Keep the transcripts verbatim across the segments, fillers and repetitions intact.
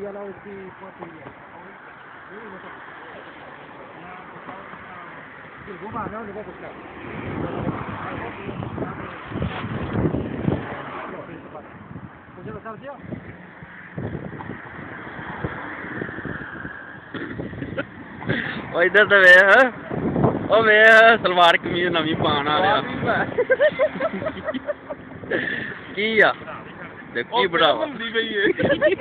वाला उसकी पोती है वो आ जाओ देखो कुछ मुझे बता दिया ओ इधर तो वे ओ वे सलवार कमीज नवी पान वाले की आ देखी बढ़ावा ਹੁੰਦੀ ਪਈ ਏ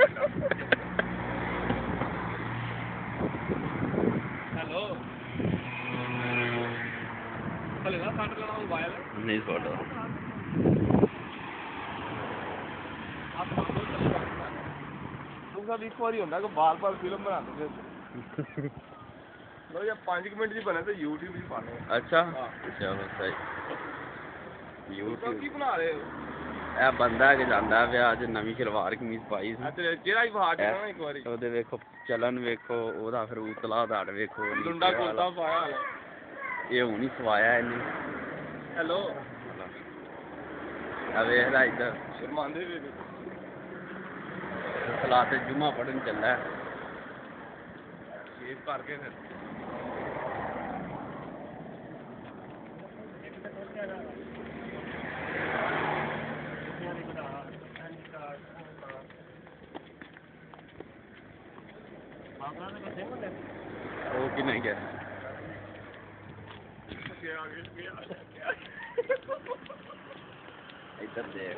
ਹੈਲੋ ਹਲੇ ਨਾ ਸੰਡ ਲੈਣਾ ਮੋਬਾਈਲ ਨਹੀਂ ਛੋੜਦਾ दूसरा भी एक बार ही होता है कि बार बार फिल्म बनाते थे लो या पाँच मिनट जी बने थे यूट्यूब ही पाने अच्छा चलो सही यूट्यूब की बना रहे हो ਇਹ ਬੰਦਾ ਕਿ ਜਾਂਦਾ ਵਿਆਹ ਅੱਜ ਨਵੀਂ ਸਲਵਾਰ ਕਮੀਜ਼ ਪਾਈ ਸੀ ਤੇ ਜਿਹੜਾ ਹੀ ਬਾਹਰ ਜਾਣਾ ਇੱਕ ਵਾਰੀ ਉਹਦੇ ਵੇਖੋ ਚਲਨ ਵੇਖੋ ਉਹਦਾ ਫਿਰ ਉਤਲਾ ਧੜ ਵੇਖੋ ਡੁੰਡਾ ਕੁਲਤਾ ਪਾਇਆ ਹਾਲ ਇਹ ਹੁਣ ਹੀ ਸਵਾਇਆ ਇਹਨੇ ਹੈਲੋ ਆ ਵੇਖ ਲੈ ਇੱਧਰ ਸ਼ਰਮਾਂਦੇ ਵੇ ਸਲਾਤ ਜੁਮਾ ਪੜਨ ਚੱਲਾ ਇਹ ਭਰ ਕੇ ਫਿਰ ਉਹ ਕਿ ਨਹੀਂ ਗਿਆ ਇੱਧਰ ਦੇਖ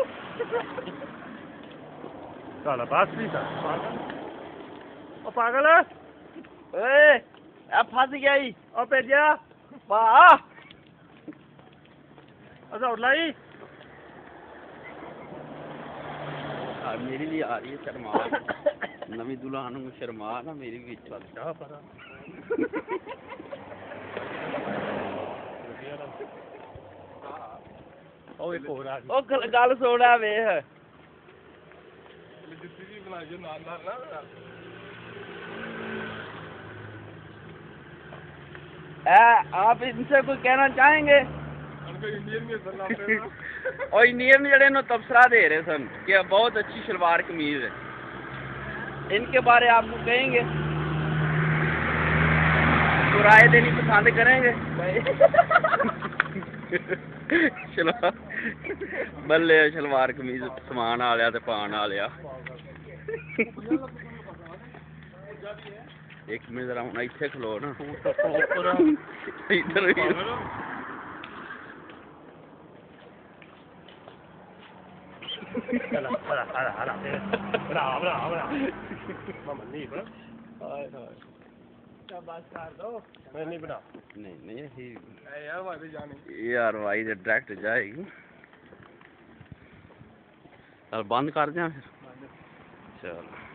साला बात नहीं था ओ पागल ਓਏ ਆ ਫਸ ਗਿਆ ਈ ओ पेजिया ਵਾਹ अच्छा उठ लाई ਆ ਮੇਰੀ ਵੀ ਆ ਰਹੀ ਹੈ ਸ਼ਰਮਾ ਨਵੀਂ ਦੁਲਹਨ ਨੂੰ ਸ਼ਰਮਾ ਨਾ ਮੇਰੀ ਵੀ ਚੱਲ जा पता ओ एक और आ ਉਹ ਗੱਲ- ਗੱਲ ਸੋੜਾ ਵੇਖ ਜੁੱਤੀ ਜੀ ਬਣਾ ਜੋ ਨਾਲ ਨਾਲ ਨਾ ए, आप इनसे कोई कहना चाहेंगे उनको इंडियन में सरना पे और इंडियन जड़े नो तबसरा दे रहे सन कि बहुत अच्छी शलवार कमीज है इनके बारे आपको कहेंगे तो राय देनी पसंद करेंगे शलवार बल्ले शलवार कमीज समान आ लिया ते पान आ लिया एक मिनट जरा हूं इत्थे खलो ना इधर चला चला हला हला बड़ा बड़ा बड़ा मामा नहीं बड़ा हाय हाय क्या बात कर दो मैं नहीं बना नहीं नहीं ही यार वाले जाने यार भाई तो डायरेक्ट जाएगी चल बंद कर दें फिर चल